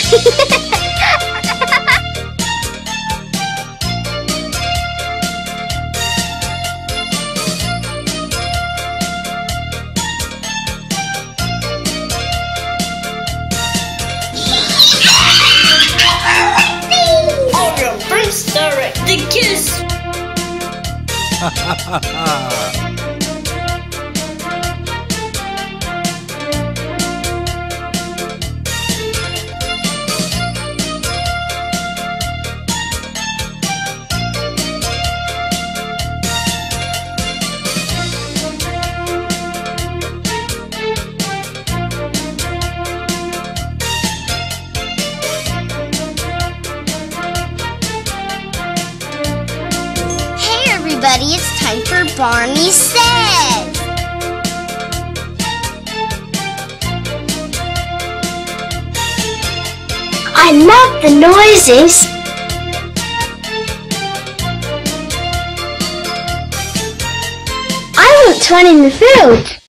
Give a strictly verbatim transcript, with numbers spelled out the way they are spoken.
The kiss! Ha ha ha ha! Everybody, it's time for Barney Says. I love the noises. I want to run in the field.